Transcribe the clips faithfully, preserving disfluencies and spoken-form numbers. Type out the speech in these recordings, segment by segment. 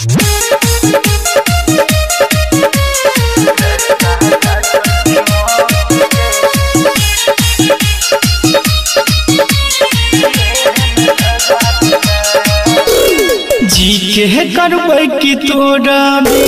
जी के करबै कि तोरा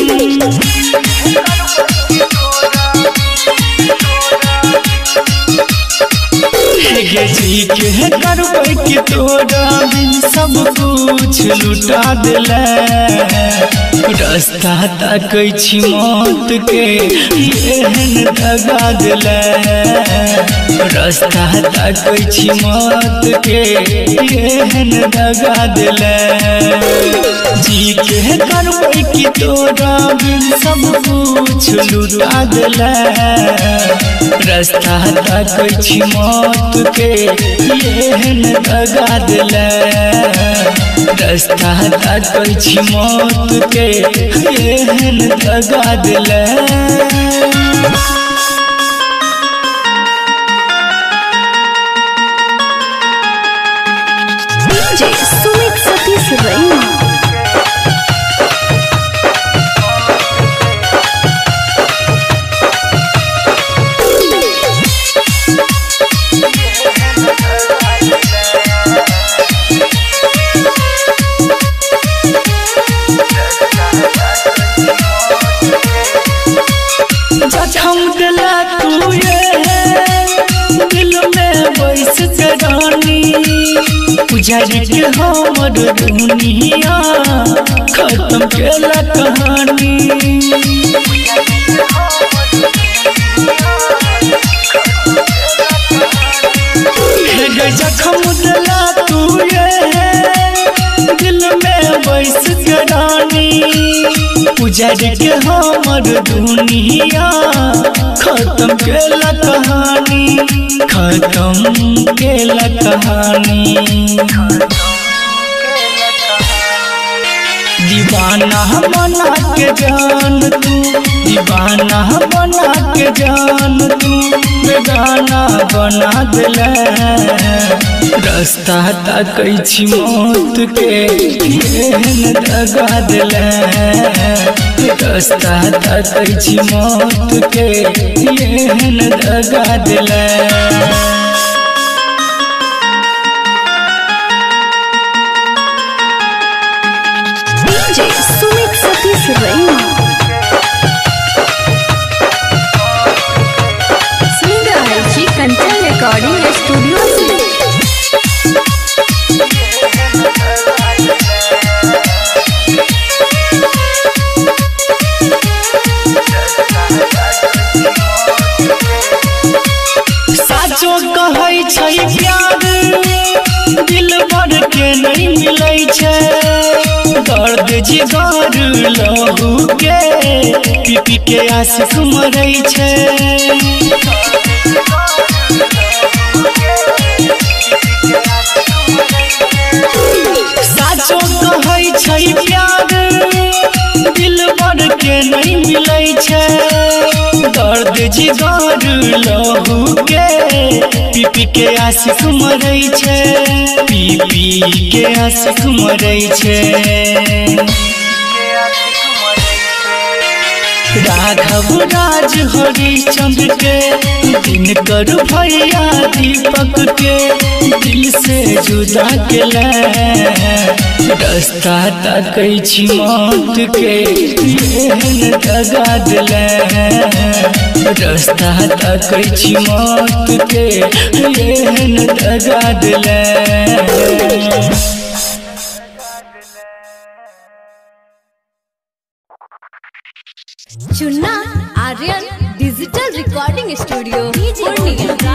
जी के करबै कि तोरा सब कुछ लुटा दिले रास्ता ताकै छी मौत के एहन दगा दिले रास्ता ताकै छी मौत के एहन दगा दिले जी के करबै कि तोरा सब कुछ लुटा दिले रास्ता ताकै छी मौत के एहन दगा दिले रास्ता ताकै छी मौत के एहन दगा दिले डीजे सुमित सतीश रैना जखम दिला तू ये दिल में बैस के रानी उजाड़ के हमर दुनिया खत्म केला कहानी जखम दिला तू ये दिल में बैस के रानी उजाड़ के हमर दुनिया खत्म केला कहानी खत्म केला कहानी दीवाना बना के जान तू दीवाना बना के जान तू बेगाना बना दिले रास्ता ताकै छी मौत के एहन दगा दिले रास्ता ताकै छी मौत के एहन दगा दिले डीजे सुमित सतीश रैना सिंगर जी कंचन रिकॉर्डिंग स्टूडियो से साचो कहै छै प्यार दिल भर के नहीं मिलै छै दर्द जिगर लहू के पी पी के आशिक मरै छै साचो कहै छै प्यार दिल भर के नहीं मिलै छै दर्द जिगर लहू के पी पी के आशिक मरै छै पी पी के आशिक मरै छै राघव राज हरिचंद्र के दिनकर भैया दीपक के दिल से जुदा केला रास्ता ताकै छी मौत के एहन दगा दिले रास्ता ताकै छी मौत के एहन दगा दिले Chunna Aryan digital recording studio Purnia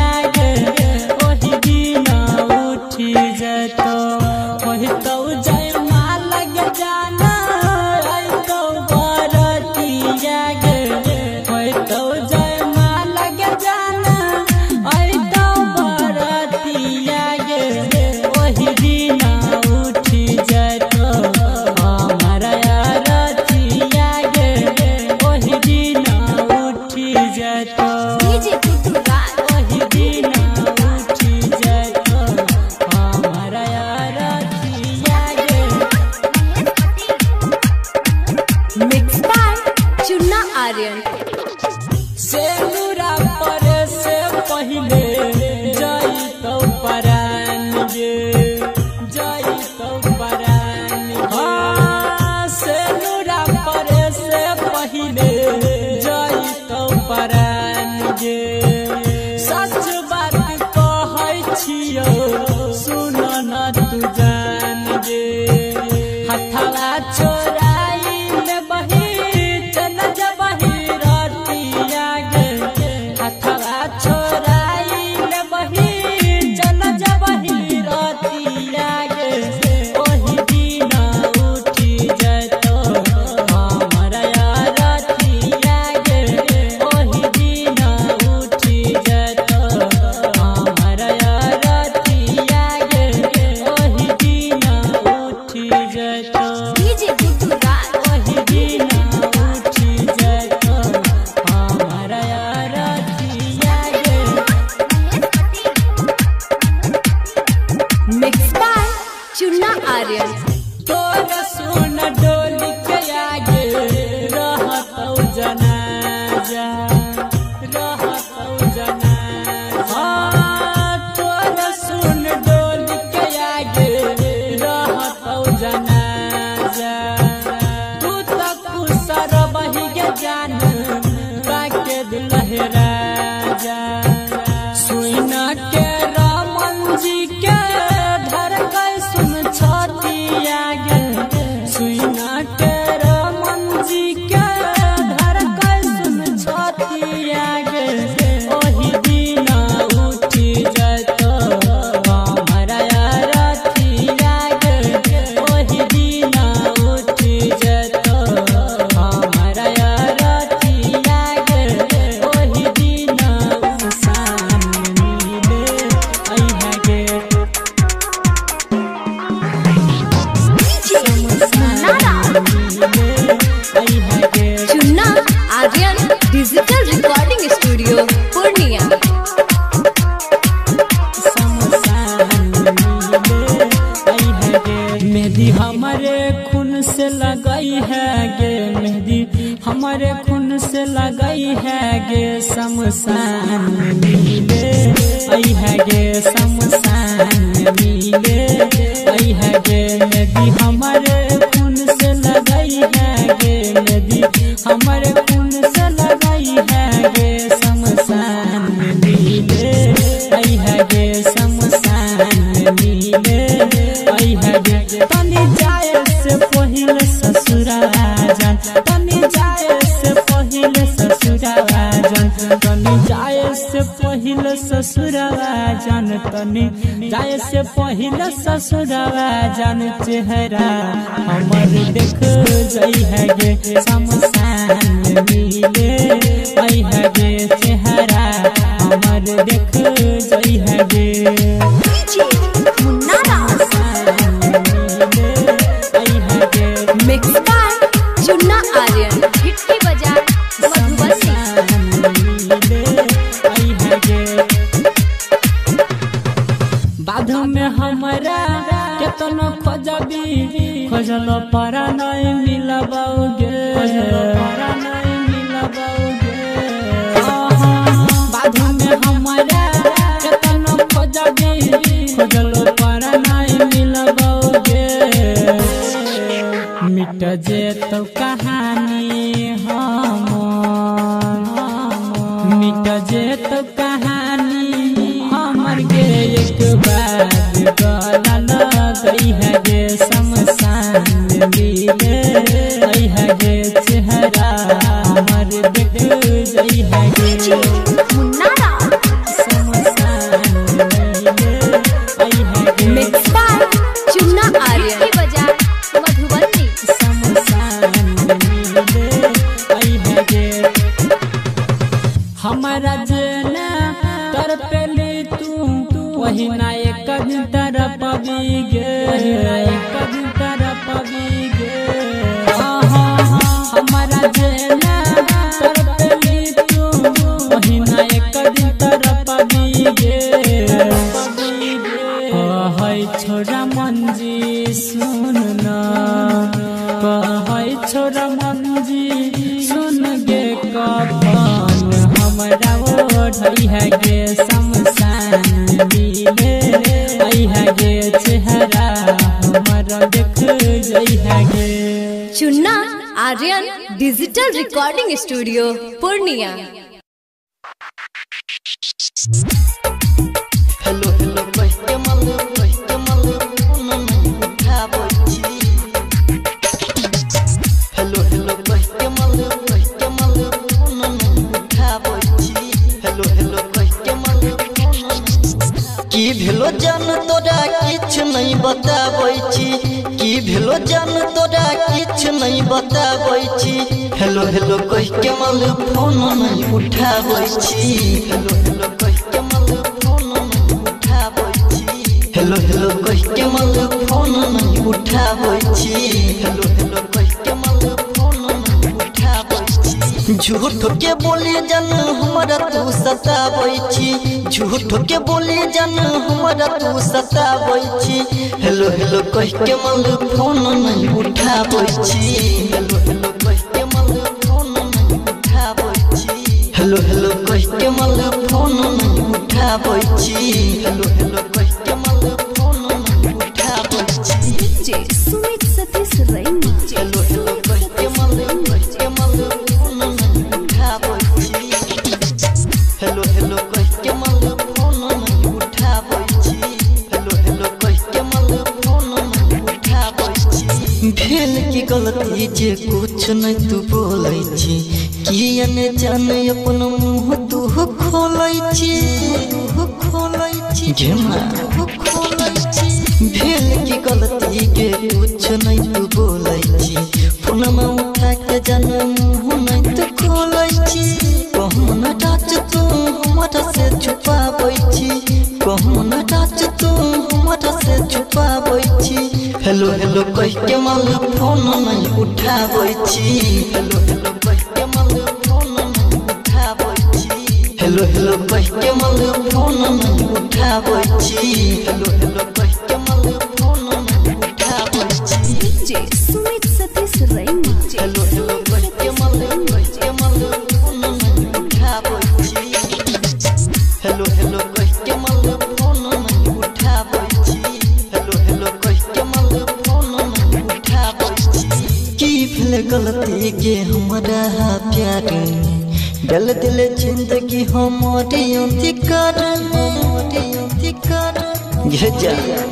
तो वही तो जय तू जान गे हथवा छोराई ले बही चल जबही रतिया गे हथवा छोराई ले बही चल जबही रतिया गे ओही दिन उठी जतो हमरा रतिया गे ओही दिन उठी जतो हमरा रतिया गे ओही दिन उठी जतो डीजे गुड्डू राज ओही दिन उठी जतो हमरा रतिया गे मिक्स बाय चुन्ना आर्यन तोर सुन डोली के आगे रहतौ जनाजा रहतौ जनाजा हाँ तोर सुन डोली के आगे रहतौ जनाजा तू तो कुसर बही के जान बाके दुल्हे राजा सुइना के रामन जी के धर कर सुन छतिया गे सुइना के रामन जी के धर कर सुन छतिया गे ओही दिन उठी जतो हमरा रतिया गे ओही दिन उठी जतो हमरा रतिया गे ओही दिन उसान मिले अइहा गे Chunna Aryan digital recording studio Purnia मेहंदी हमारे खून से लगाई है गे मेहंदी हमारे खून से लगाई है गे शमशान मिले आई है गे शमशान मिले आई है गे मेहंदी हमारे खून से लगाई है गे मेहंदी हमारे खून से लगाई है गे शमशान मिले आई है गे शमशान मिले आई है गे तनी जाए से पहिले ससुरावा जान तनी जाए से पहिले ससुरावा जान तनी जाए से पहिले ससुरावा जान तनी जाए से पहिले ससुरावा जान चेहरा हमर देख जई है गे शमशान मिले आई है गे चेहरा हमर देख जई है गे Munna Raj mix by Chunna Aryan hit की बजाय मधुबनी बाध में हमरा केतनो खोजबी खोजल पारा नहीं मिलबौगे पारा नहीं मिलबौगे बाध में हमरा केतनो खोजबी खोजल पारा नहीं मिलबौगे मिट जेतो कहानी हमर मिट जेतो कहानी हमर गे एक बार गला लगई है गे शमशान मिले आई है गे चेहरा हमर देख जई है गे मुन्ना राज शमशान मिले आई है गे मिक्स बाय चुन्ना आर्यन की बजाय मधुबनी शमशान मिले आई है गे हमारा जना तर पेली तू वही ना एक दिन तरफ पबी गे एक दिन तरफ पबी गे हमारा जना तर पेली तू वही ना एक दिन तरफ पबी गे है छोरा मंजी सुन ना है छोरा मंजी सुन गे कफन हमरा ओढ़ई है गे शमशान मिले आई है गे चेहरा हमरा देख जई है गे Chunna Aryan digital recording studio Purnia. Hello hello कह के मल कह के मल किछ नहीं बताबै छी की भेलो जान तोरा किछ नहीं बताबै छी हेलो हेलो कह के मल फोन नहीं उठाबै छी हेलो हेलो कह के मल फोन नहीं उठाबै छी हेलो हेलो कह के मल फोन नहीं उठाबै छी हेलो हेलो कह के मल फोन नहीं उठाबै छी झूठ के बोले जान हमरा तू सताबै छी झूठ के बोले जान हमरा तू सताबै छी हेलो हेलो कह के मल फोन नहीं उठाबै छी हेलो हेलो कह के मल फोन नहीं उठाबै छी हेलो हेलो कह के मल फोन नहीं उठाबै छी हेलो हेलो कह के मल फोन नहीं उठाबै छी डीजे सुमित सतीश रैना हेलो हेलो कह के मल कह के मल फोन नहीं उठाबै छी हेलो हेलो कह के मल फोन नहीं उठाबै छी हेलो हेलो कह के मल फोन नहीं उठाबै छी भेल की गलती जे कुछ नहीं तू बोलै छी किया ने जाने अपन मुंह तू खोलै छी तू खोलै छी घेमा तू खोलै छी भेल की गलती के कुछ नहीं तू बोलै छी फोन में उठा के जाने मुंह नहीं तू खोलै छी कहूं न टाच तू हमरा से छुपाबै छी कहूं न टाच तू हमरा से छुपाबै छी हेलो हेलो कह के मल फोन नहीं उठाबै छी हेलो हेलो कह के मल फोन नहीं उठाबै छी हेलो हेलो कह के मल फोन नहीं उठाबै छी हेलो हेलो कह के मल फोन नहीं उठाबै छी डीजे सुमित सतीश रैना हेलो हेलो कह के मल कह के मल फोन नहीं उठाबै छी हेलो हेलो कह के मल फोन नहीं उठाबै छी हेलो हेलो कह के मल फोन नहीं उठाबै छी की भेल गलती के हमरा प्यार डल दिल जिंदगी हमारे अधिकार हमारे अधिकार घे जा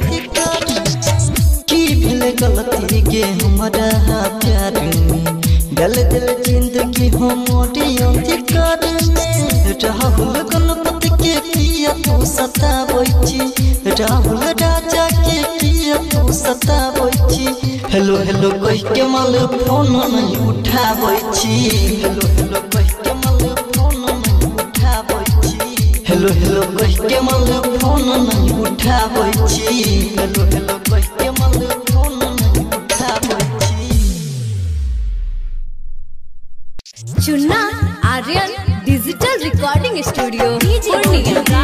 की भेल गलती के हमरा प्यार डल दिल जिंदगी हमारे अधिकार राहुल गणपति के किया तू सताबै छी राहुल राजा के किया तू सताबै छी हेलो हेलो कह के मल फोन नहीं उठाबै छी हेलो हेलो कह के मल फोन नहीं उठाबै छी हेलो हेलो कह के मल फोन नहीं उठाबै छी हेलो हेलो कह के मल फोन नहीं उठाबै छी Chunna Aryan digital recording studio Purnia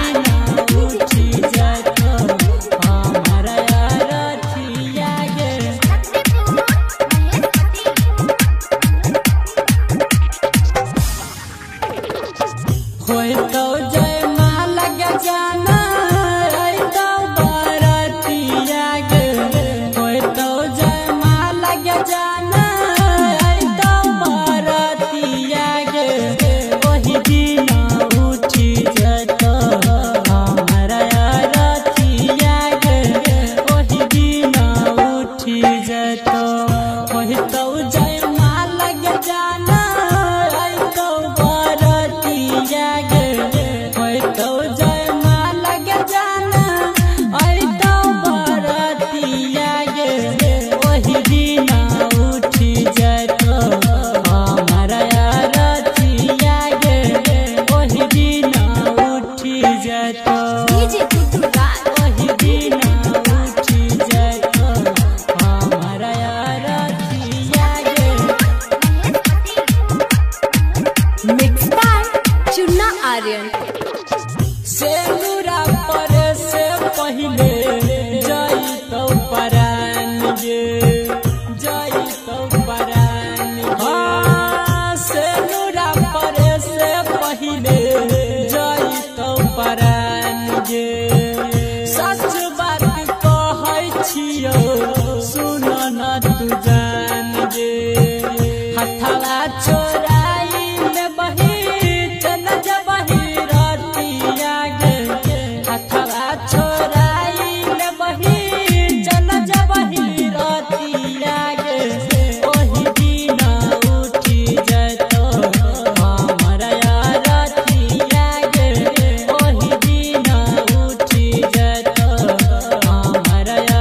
हमारा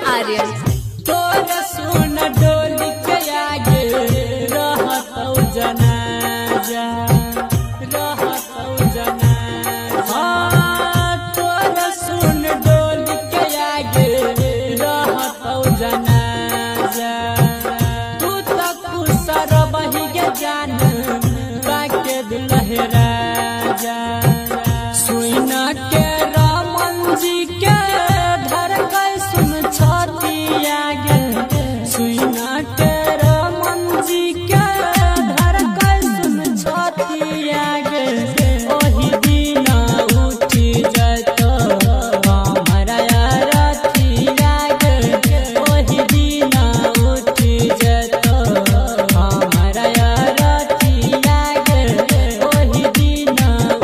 आर्यन। तोरा सुन डोली के आगे रहतौ जनाजा रहतौ जनाजा तोरा सुन डोली के आगे रहतौ जनाजा तू तो खुसर बही के जान बाके दिलहे राजा सुइना के रामन जी के धर कर सुन छतिया गे सुइना के रामन जी के धर कर सुन छतिया गे ओही दिना उठी जतो हमरा रथिया गे ओही दिना उठी जतो हमरा रथिया गे ओही दिना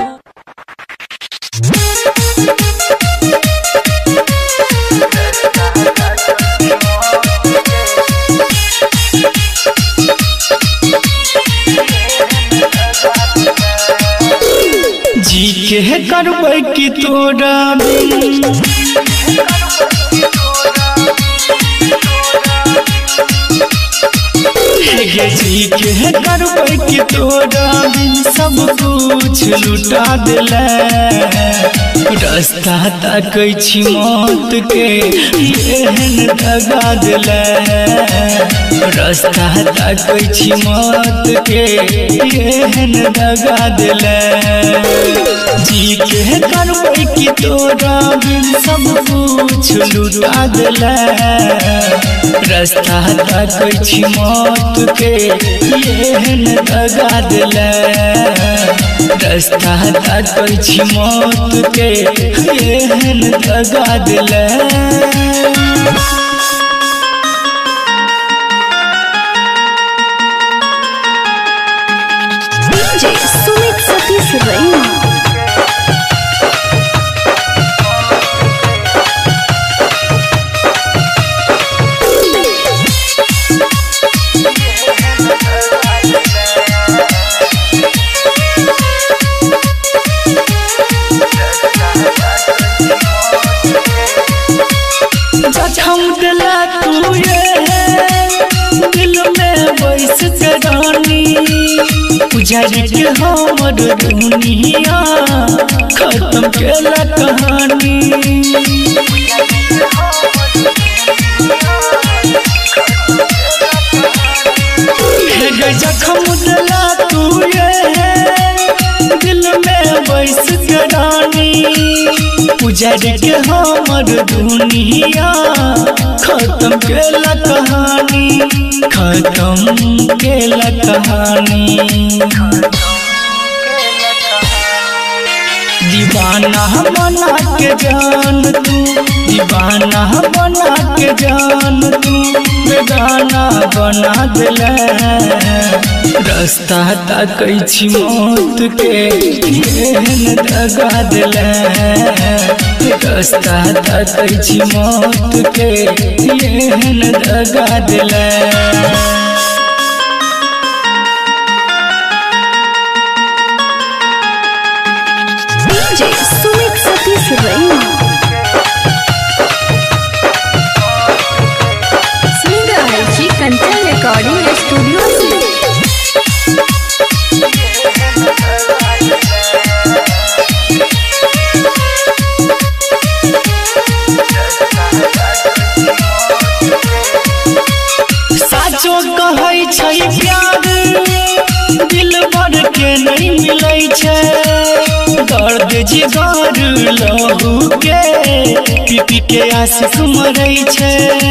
जी के करबै की तोरा बिन गे जी के करबै की तोरा बिन सब कुछ लुटा देले रास्ता ताकै छी मौत के एहन दगा देले रास्ता ताकै छी मौत के एहन दगा देले जी के करबै की तोरा बिन सब कुछ लुटा देले रास्ता ताकै छी मौत के एहन दगा देले रास्ता ताकै छी मौत के एहन दगा देले डीजे सुमित सतीश रैना। जखम दिला तू ये दिल में बैस के रानी उजाड़ के हमर दुनिया खत्म केला कहानी जखम दिला तू ये दिल में बैस के रानी उजाड़ के हमर दुनिया खत्म केला कहानी खत्म केला कहानी दीवाना बना के जान तू दीवाना बना के जान तू बेगाना बना देले रास्ता ताकै छी मौत के एहन दगा देले रास्ता ताकै छी मौत के एहन दगा देले डीजे सुमित सतीश रैना। सिंगर जी कंचन रिकॉर्डिंग स्टूडियो से। साचो कहै छै प्यार दिल भर के नहीं मिलै छै दर्द जिगर लहू के पी पी के आशिक मरै छै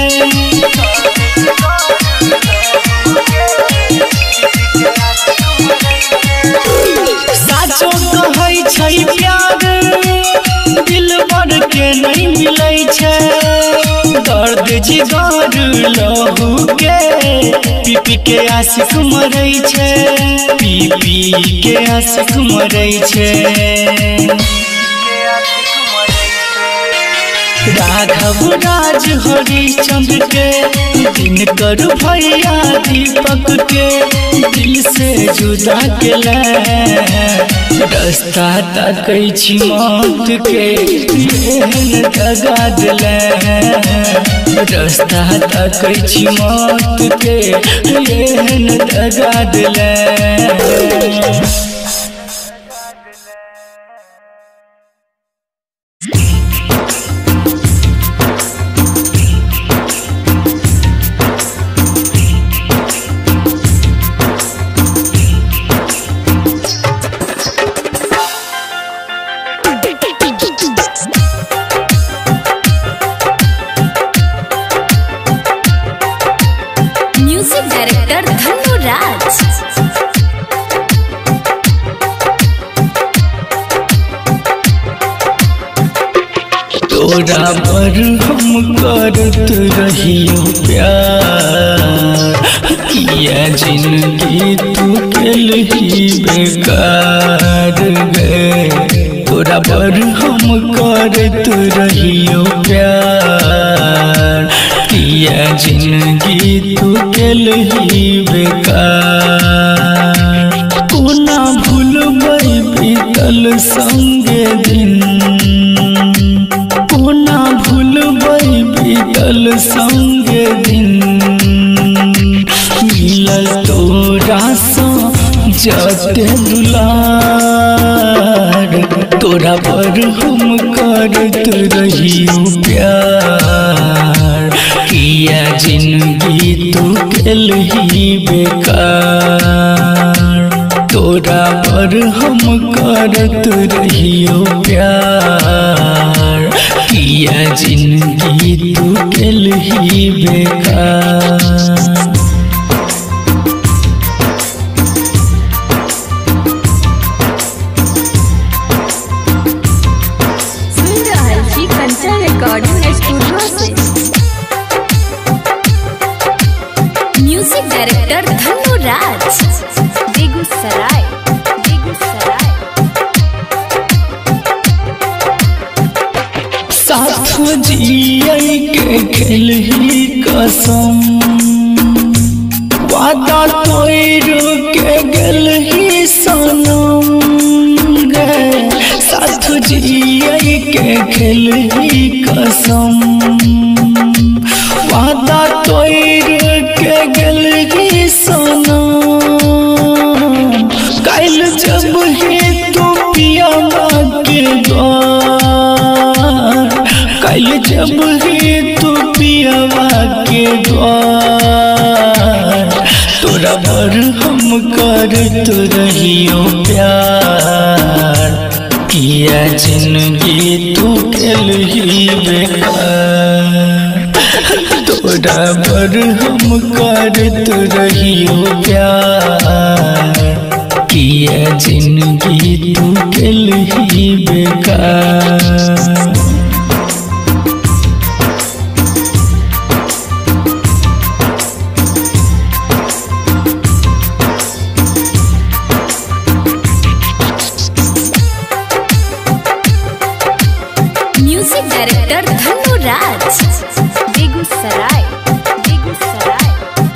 साचो कहै छै प्यार दिल भर के नहीं मिलै छै दर्द जिगर लहू के पी पी के आशिक मरै छै पी पी के आशिक मरै छै राघव राज हरिचंद्र के दिन कर भैया दीपक के दिल से जुदा केला रास्ता तकै छी मौत के एहन दगा दिले रास्ता तकै छी मौत के एहन दगा दिले। म्यूजिक डायरेक्टर धनु राज। तोरा पर हम करत रहियो प्यार किया जिंदगी तू केलही बेकार गे। तोरा पर हम करत रहियो प्यार किया जिंदगी तू केलही बेकार। कोना भूलबै बीतल संगे दिन कोना भूलबै बीतल संगे दिन मिलल तोरा सँ जते दुलार तोरा पर हम करत रहियो प्यार किया जिंदगी तू केलही बेकार। तोरा पर हम करत रहियो प्यार किया जिंदगी तू केलही बेकार। सुन रहल छी कंचन रिकॉर्डिंग स्टूडियो से। Music director Dhanu Raj, Begusarai Begusarai. साथ जियै के खेलही कसम वादा तोड़ के गेलही सनम गे। साथ जियै के खेलही कसम वादा तोड़ के गेलही सनम। काल जब ही तू पिया के द्वार काल जब ही तू पियावा के द्वार तोरा पर हम करत रहियो प्यार किया जिंदगी तू केलही बेकार। तोरा पर हम करत रहियो प्यार किया जिंदगी तू केलही बेकार। Music director Dhanu Raj, Begusarai Begusarai.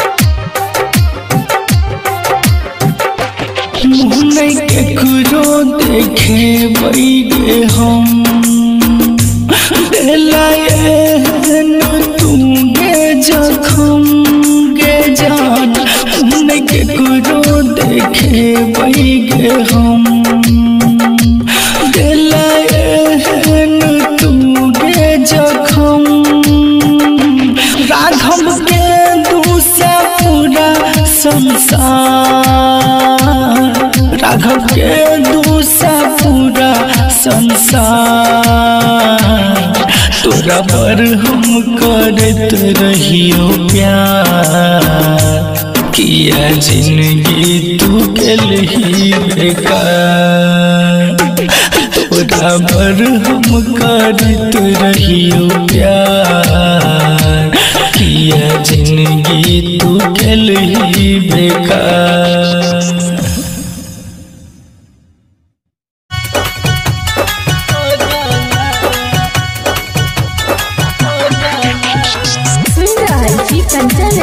मुँह केकरो देखे बैगे हम एहन तू गे जखम गे जान। मुँह केकरो देखे बैगे हम एहन तू गे जखम। राघव के दूसरा पूरा संसार राघव के दूसरा पूरा संसार तोरा पर हम करत रहियो प्यार किया जिंदगी तू केलही बेकार। तोरा पर हम करत रहियो प्यार किया जिंदगी तू केलही बेकार।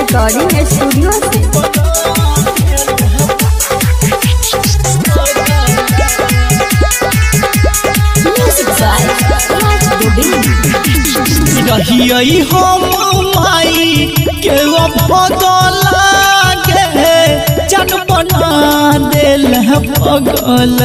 रिकॉर्डिंग स्टूडियो से। रही हम माई के भगला गे जन बना दिल पगल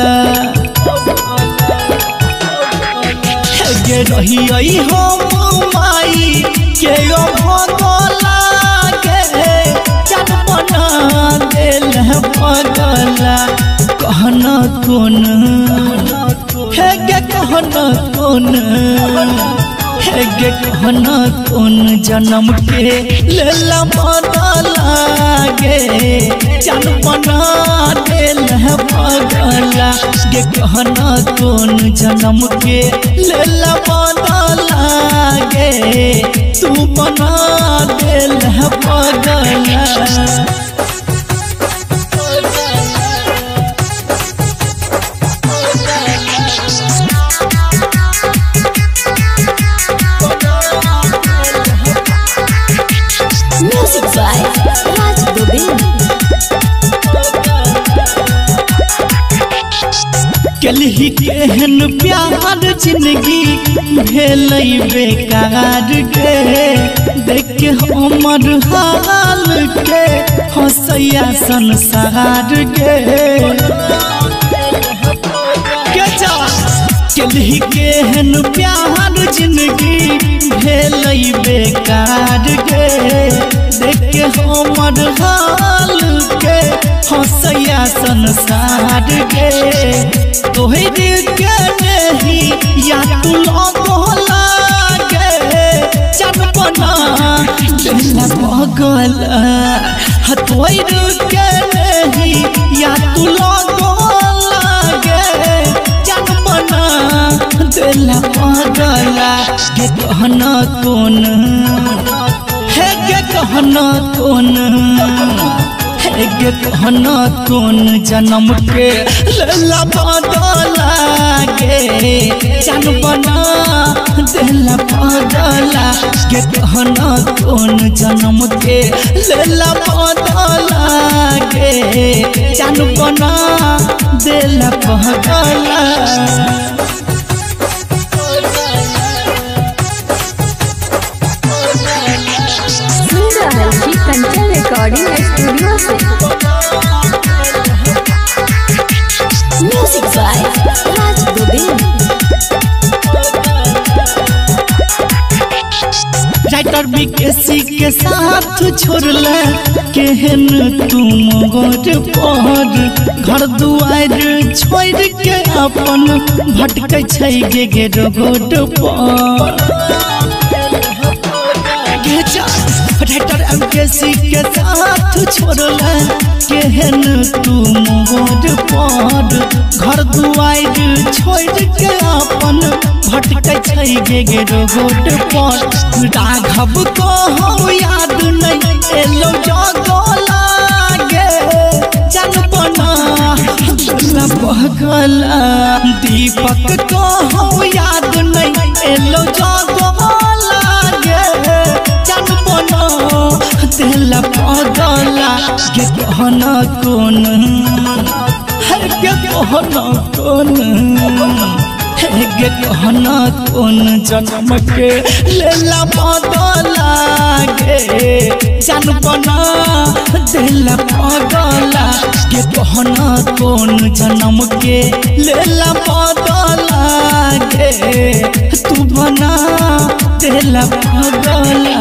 गे रही हम माई के भगला गे जन बना दिल पगल कहना कौन है गे कहना कौन है गे कहना कौन जन्म के लेला बदला गे जन बना दिल पगला गे कहना कौन जन्म के लेला बदला गे तू बना दिल पगला। कलही केहन प्यार जिंदगी भेल बेकार गे देख के हमर हाल के हंसैया संसार गे कलही केहन प्यार जिंदगी भेल बेकार गे देख के हमर हाल के हंसैया संसार गे तोहे दिल के नहीं या तू लगला गे जन बना दिल पगल तोहे दिल के नहीं या तू लगला गे जन बना दिल पगल गे कहना कौन है गे कहना कौन गे कहना कौन जन्म के लेला बदला गे जन बना दिल पगला गे कहना कौन जन्म के लेला बदला गे जन बना दिल पगला। कंचन रिकॉर्डिंग स्टूडियो से। Music by Raj Govind. Writer BKC के साथ छोड़ला केहन तुम गोर पर घर दुआर छोड़ के अपन भटकै छै गे गे रोड पर राइटर एमकेसी के साथ छोड़ला केहन तुम गोर पर घर दुआर छोड़ के अपन भटकै छै गे गे रोड पर राघव को हो याद नहीं एलो जगला गे जन बना दिल पगला दीपक को हो याद नहीं एलो जगला गे जन बना दिल पगला गे कहना कौन है गे कहना कौन गे कहना कौन जन्म के लेला बदला गे जन बना दिल पगला गे कहना कौन जन्म के लेला बदला गे तू बना दिल पगला।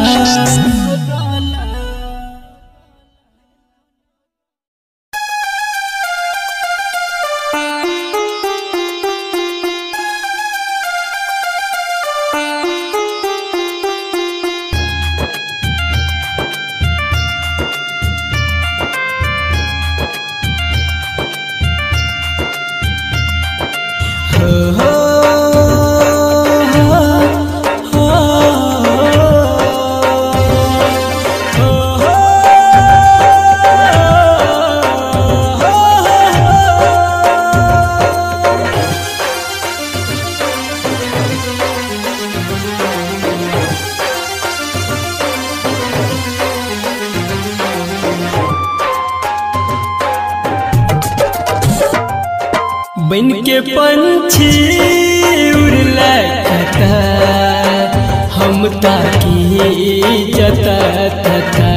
बन के पंछी उड़ला कता हम ताकी जता तता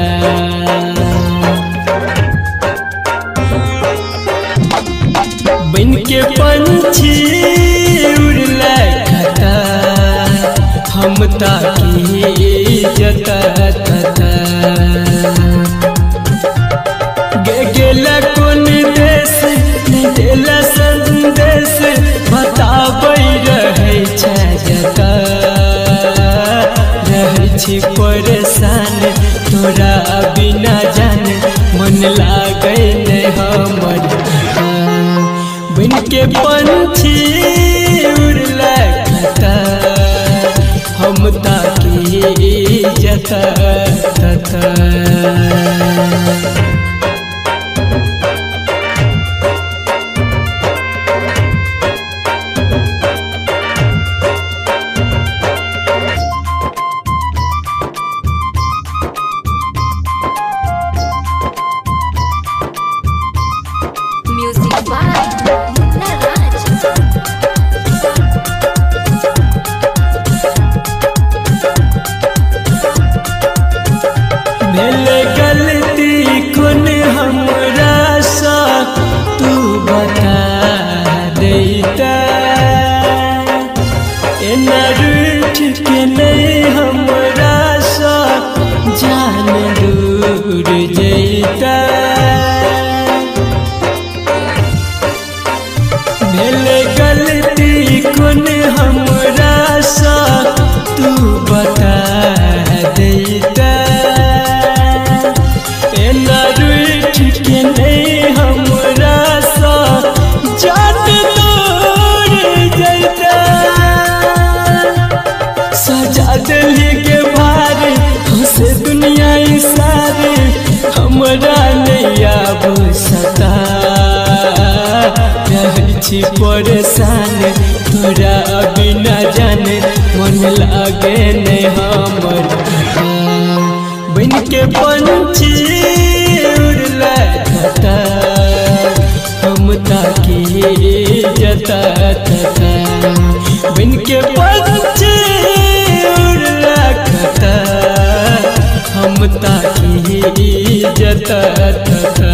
बन के पंछी उड़ला कता हम ताकी जता तता गेला कोन देश देला संदेश बताबै रहै छै जता रहै छी परेशान तोरा बिना जान मन लागै नै हमर बन के पंछी उड़ला कता हम ताकी जता तता भेले गलती कोन हमरा सा तू बता देता एना रूठ के नहीं हमरा सा जान दूर जैता भेले गलती कोन हमरा सा तू बता देता के नहीं हमरा सा जान दूर जैता सजा दिल के भार हंसे दुनिया सारे हमरा नहीं आब सता रहै छी परेशान तोरा बिना जाने मन लागे नहीं हमर बन के पंछी उड़ला कता हम ताकी जता तता बन के पंछी उड़ला कता हम ताकी जता तता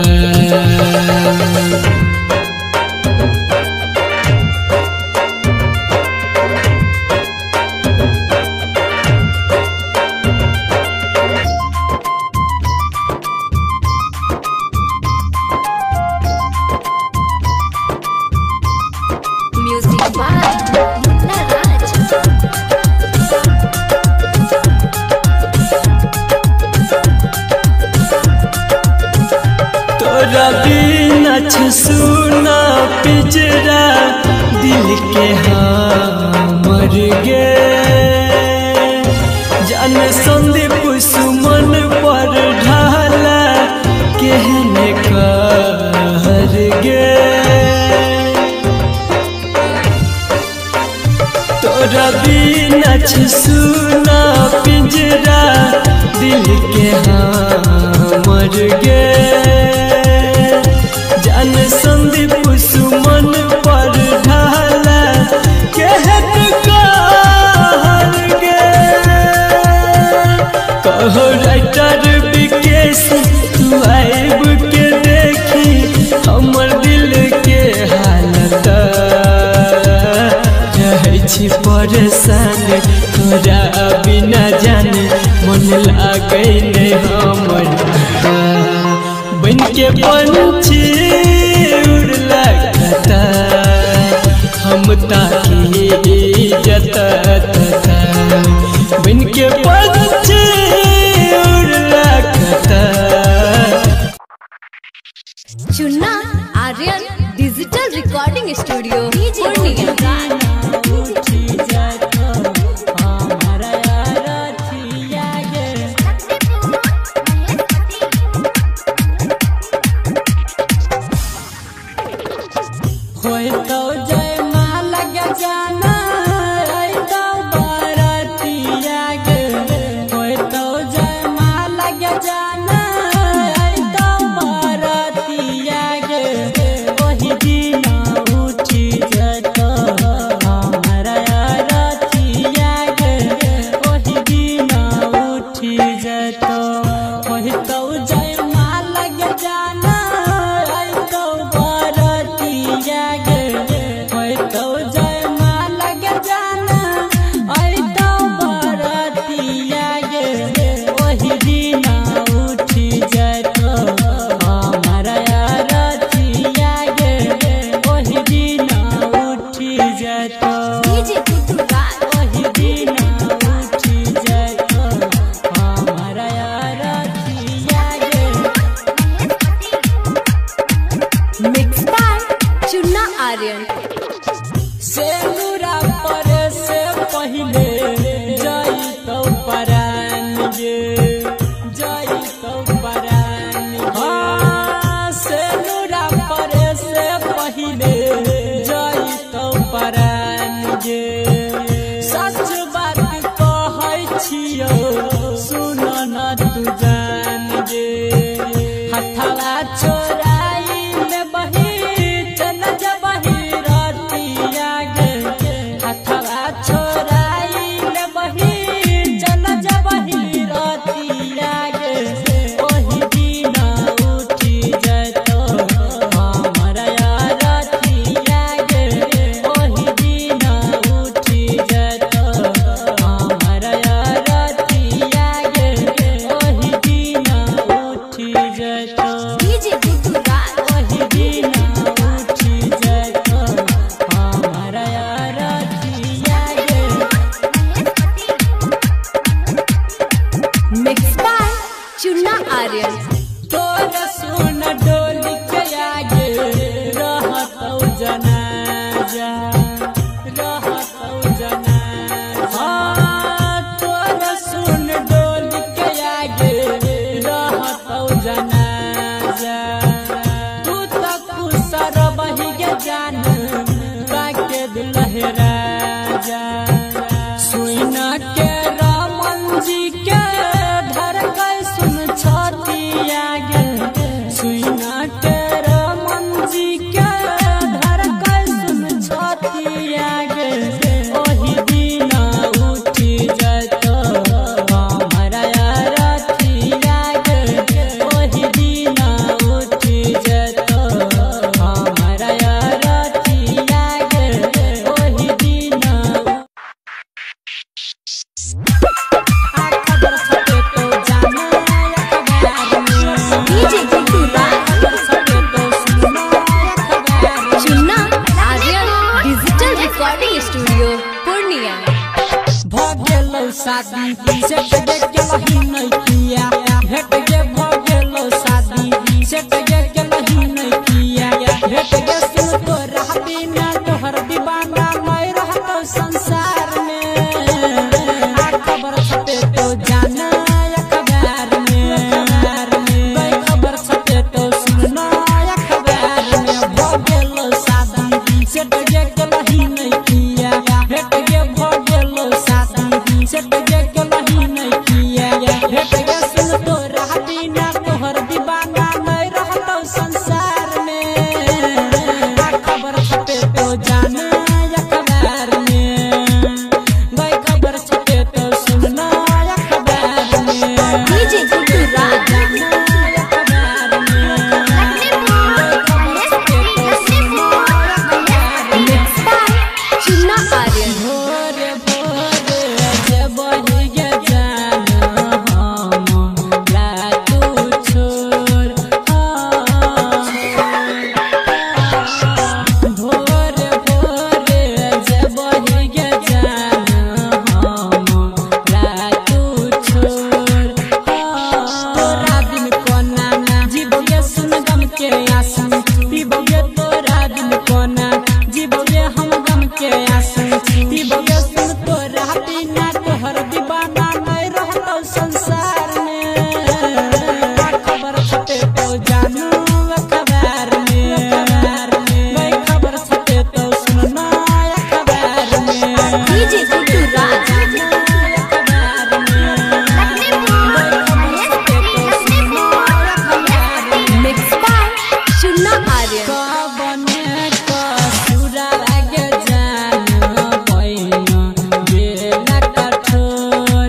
तोरा बिना सुना पिजरा दिल के हमर गे जान संदीप सुमन पर ढाला कहने कहर गे तोरा बिना सुना पिंजरा दिल के हमर गे जान संदीप सुमन पर ढाला कहत कहर गे कहो राइटर विकेश तू आइब के देखी हमर दिल के हालत रहै छी परेशान तोरा बिना जाने मन लागे नहीं हमर बन के पंछी उड़ला कता हम ताकी जता तता बन के पंछी उड़ला कता Chunna Aryan digital recording studio Purnia. वही दिन आर्यन तोर सुन डोली के आगे रहतौ जनाजा रहतौ जनाजा तोर सुन डोली के आगे रहतौ जनाजा तू तो खुसर बही के जान काके दिल लहराजा सुइना के रामन जी के धड़कन सुन छतिया गे सुइना के रामन जी के धड़कन सुन छतिया गे ओही दिन उठी जतो हमरा रतिया गे ओही दिन उठी जतो हमरा रतिया गे ओही दिन खबर छपे तो जाने अखबार में डीजे गुड्डू राज खबर छपे तो सुना अखबार में Chunna Aryan digital recording studio Purnia भगेलो शादी से तगे के लही नहीं किया भेट गे भगेलो शादी से तगे के लही नहीं किया भेट गे सुन तो रहती ना तोहर दीवाना मैं रहतो संसार में आ खबर छपे तो जाना अखबार में कोई खबर छपे तो सुना अखबार में भगेलो शादी से तगे के लही नहीं किया भेट गे भगेलो शादी से तगे के लही नहीं किया भेट गे सुन तो रहती ना तोहर दीवाना नहीं रहतो संसार में आ खबर छपे तो जाना अखबार में कोई खबर छपे तो सुनना अखबार में डीजे गुड्डू राज अखबार में खबर छपे तो सुनना अखबार में मिक्स बाय चुन्ना आर्यन भोरे भोरे जब बही गे जान हम रातू छोड़ भोरे भोरे जब बही गे जान हम रातू छोड़ तोरा दिन कोना जीवोगे सुन गम के आंसू पीबोगे तोरा दिन कोना जीवोगे हम गम के आंसू पीबोगे सुन तोरा बिना तोहर दीवाना नहीं रहतो संसार में आ खबर छपे तो जानू अखबार में कोई खबर छपे तो सुनना अखबार में डीजे गुड्डू राज अखबार में कोई खबर छपे तो सुनना अखबार में मिक्स बाय चुन्ना आर्यन कबने कसुरा लागे जान पैना बेला कठोर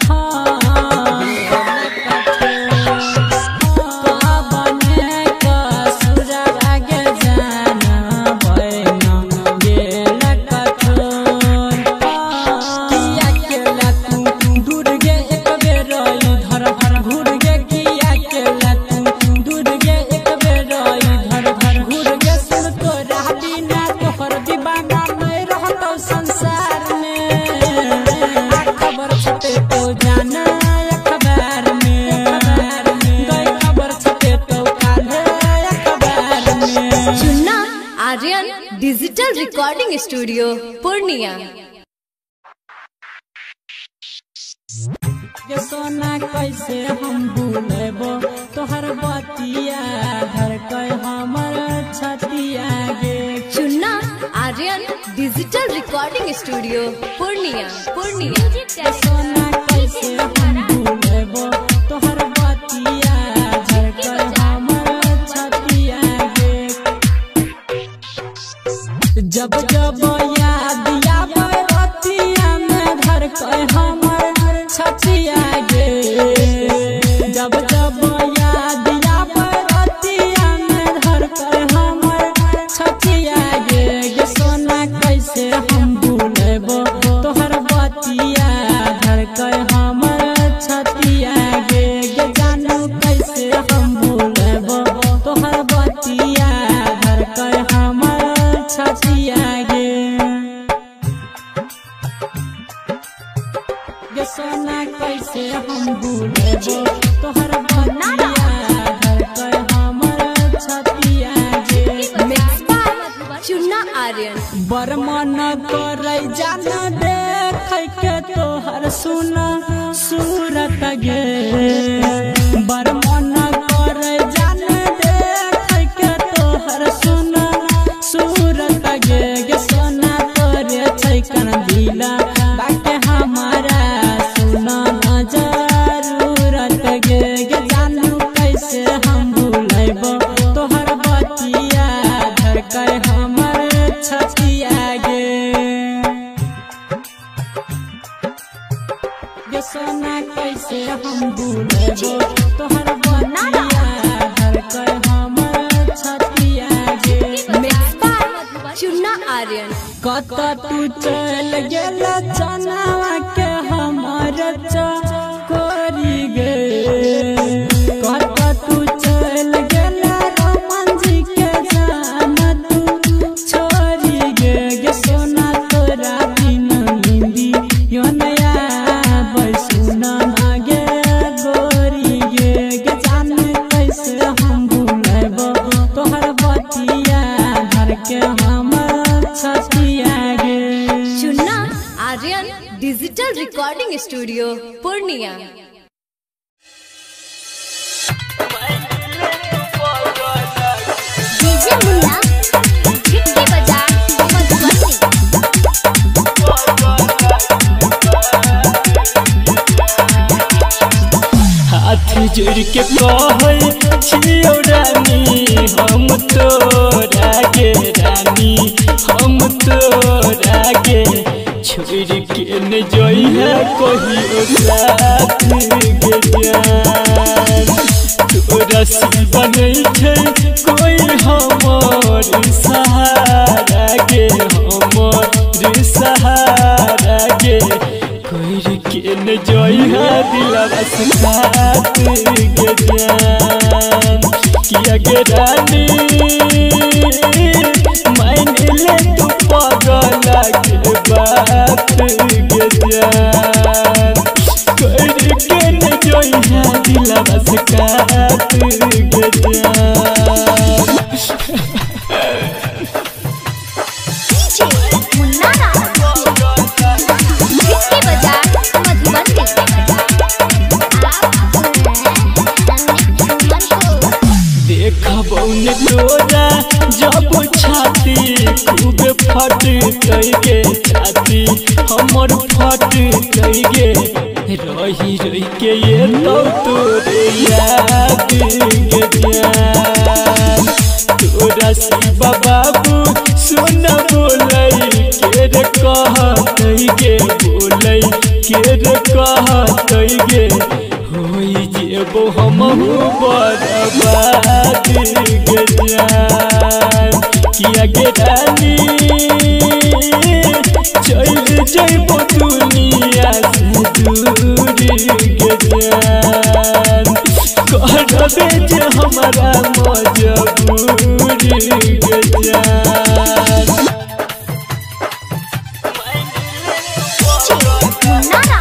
कबने कसुरा लागे जान पैना बेला कठोर किया केला तू दूर गे एक बेर धर धर घूर गे किया केला तू दूर गे एक बेर धर धर घूर गे सुन तो रहती ना तोहर दीवाना नहीं रहतो संसार में आ खबर छपे तो जाना अखबार में कोई खबर छपे तो काले अखबार में Chunna Aryan digital recording studio Purnia ये सोना कैसे हम भूलेबो तोहर बतिया धड़कय हमर छतिया गे Chunna Aryan digital recording studio Purnia Purnia ये सोना कैसे हम भूलेबो तोहर बतिया धड़कय हमर छतिया गे जब जब याद आवे रतिया में धड़कय हमर छतिया गे जब जब याद आवे रतिया में धड़कय हमर छतिया गे गे सोना कैसे हम भूलेबो तोहर बतिया धड़कय गे सोना कैसे हम भूलेबो तोहर बतिया धड़कै हमर छतिया गे चुन्ना आर्यन बरमन करे जान देख के तोहर सुना सूरत गे बरमन करे जान देख के तोहर सुना सूरत गे गे सोना तोरे छैकन दिला बाटे हमारा सुना न जरूरत गे गे जानू कैसे हम भूलेबो तोहर बतिया धड़कै हमर छतिया गे गे सोना कैसे हम भूलेबो तोहर बतिया धड़कै हमर छतिया गे चुन्ना आर्यन कत तू चल गेल चनावा के हमर चकोरी गे कत तू चल गेल रमन जी के जान तू छोरी गे गे सोना तोरा बिन हिंदी यो नया बैसुना गे गोरी गे गे जान कैसे हम भूलेबो तोहर बतिया धड़के हमर छतिया गे Chunna Aryan digital recording studio Purnia DJ Munna गिट्टी बजा मधुबनी हाथ जोड़ के कहै छियौ रानी हम तोरा गे रानी हम तोरा गे छोड़ के न जइहे कहियो साथ गे जान तोरा सिवा नहीं छै कोई हमर सहारा गे हमर सहारा गे कोई के न जइहा दिलवा से खात गे जान किया गे रानी मान ले तू पगला के बात गे जान कोई के न जइहा दिलवा से खात गे जान मुन्ना गिट्टी बजा मधुबनी देखबौ न तोरा जब छाती खूब फट गे छाती हमर फट गे रही रही के ये तो तोरे याद गे जान तोरा शिवा बाबू सुन बोलै के रे कहत गे बोलै के रे कहत गे होई जेबो हमहु बर्बाद गे जान किया गे रानी चल जइबो दुनिया से दूर गे जान करबे जे हमारा मजबूर गे जान मुन्ना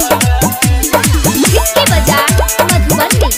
गिट्टी बजा मधुबनी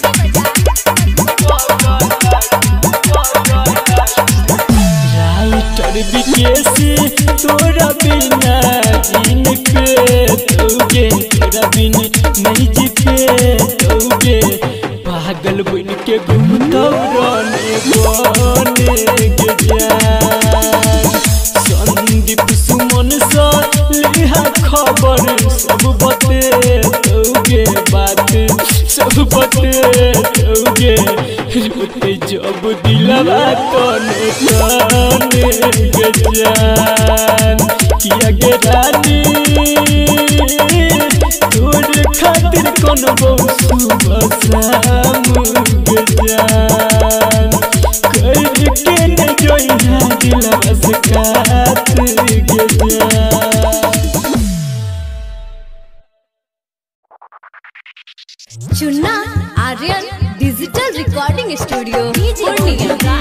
राइटर विकेसी तोरा बिना दिन पे तोगे तोरा बिन नहीं जीते तोगे पागल बन के घूमतौ रहने बने गे जान संदीप सुमन सा लिहा खबर सब बते तोगे बात सब बते तोगे रोते जब दिलवा तने तने गे जान किया गे रानी तोर खातिर कौन सुबह शाम गे जान कर के न जोइहा दिलवा से खात गे जान Chunna Aryan digital recording studio Purnia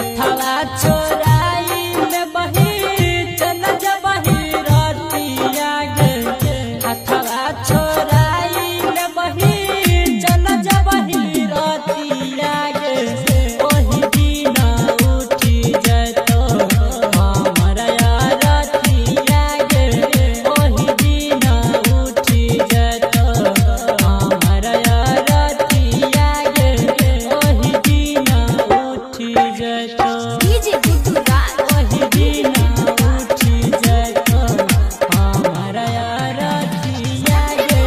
हथवा छोराई में बही चल जबही रतिया गे हथवा छोराई में बही चल जबही रतिया गे ओही दिन उठी जतो हमरा रतिया गे ओही दिन उठी जतो हमरा रतिया गे ओही दिन उठी जतो डीजे गुड्डू राज ओही दिन उठी जतो हमरा रतिया गे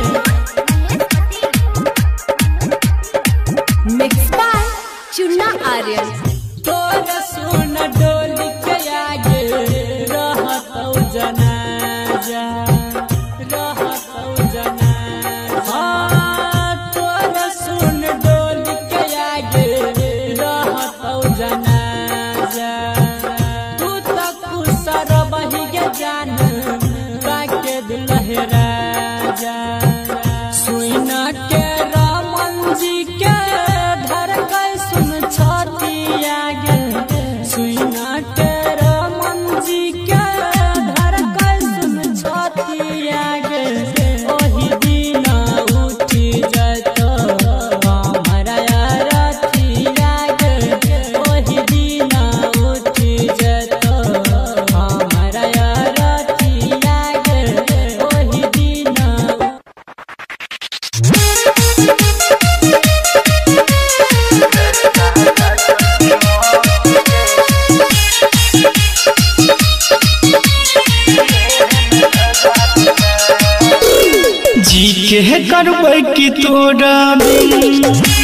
मिक्स बाय चुन्ना आर्यन तोर सुन डोली के आगे रहतौ जनाजा रहतौ जनाजा हाँ तोर सुन डोली के आगे रहतौ जनाजा तू तो कुसर बही के जान काके दिल राजा सुइना के रामन जी के धड़कन सुन छतिया गे सुइना के रामन जी के धड़कन सुन छतिया गे ओही दिन उठी जतो हमरा रतिया गे ओही दिन उठी जतो हमरा रतिया गे ओही दिन जी के करबै कि तोरा बिन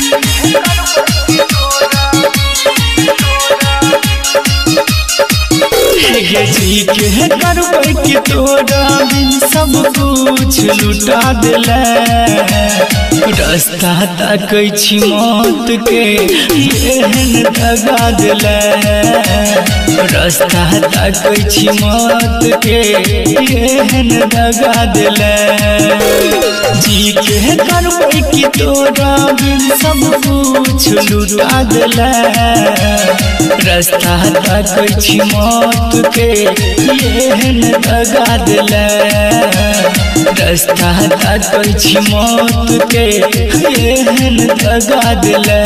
गे जी के करबै कि तोरा बिन सब कुछ लुटा देले रास्ता ताकै छी मौत के एहन दगा देले रास्ता ताकै छी मौत के एहन दगा देले जी के करबै कि तोरा बिन सब कुछ लुटा देले रास्ता ताकै छी मौत के एहन दगा देले रास्ता ताकै छी मौत के एहन दगा देले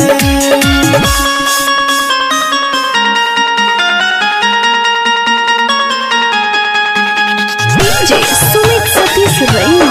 डीजे सुमित सतीश रैना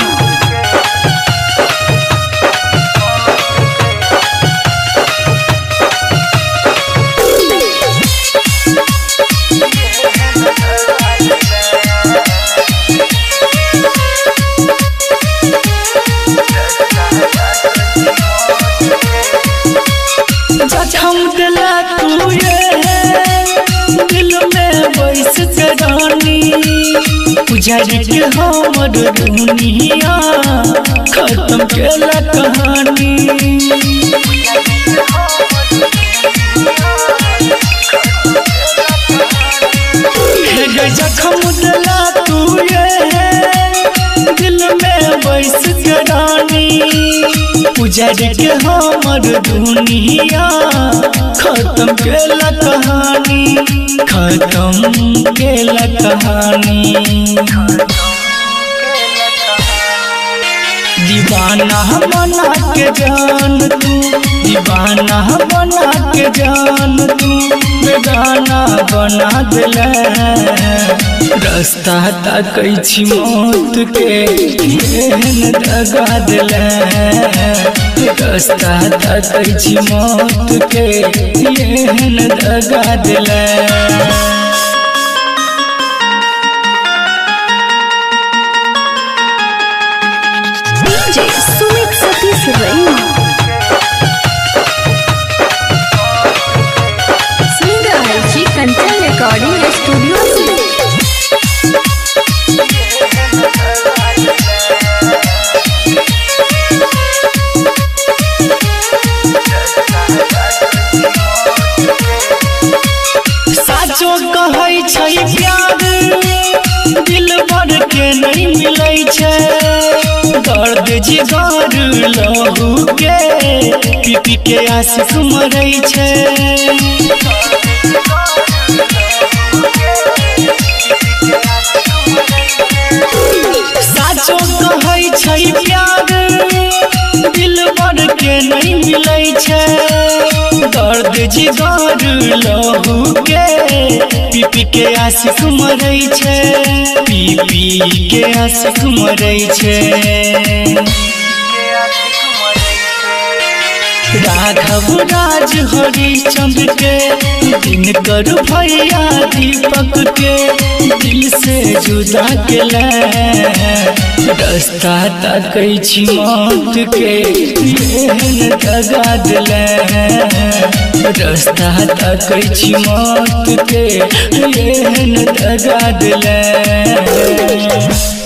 जखम दिला तू ये दिल में बैस के रानी उजाड़ के हमर दुनिया खत्म केला कहानी हे जखम दिला तू ये दिल में बैस के रानी उजाड़ के हमर दुनिया खत्म केला कहानी खत्म केला कहानी दीवाना बना के जान तू दीवाना बना के जान तू बेगाना बना दिले रास्ता ताकै छी मौत के एहन दगा दिले रास्ता ताकै छी मौत के एहन दगा दिले डीजे सुमित सतीश रैना सुन रहल छी कंचन रिकॉर्डिंग स्टूडियो से साचो कहै छै प्यार दिल भर के नहीं मिलै छै दर्द जिगर लहू के पी पी के आशिक मरै छै जिगर लहू के पी पी के आशिक मरै छै पी पी के आशिक मरै छै राघव राज हरिश्चंद्र के दिनकर भैया दीपक के दिल से जुदा केला रास्ता तकै छी मौत के एहन दगा देला रास्ता तकै छी मौत के एहन दगा देला।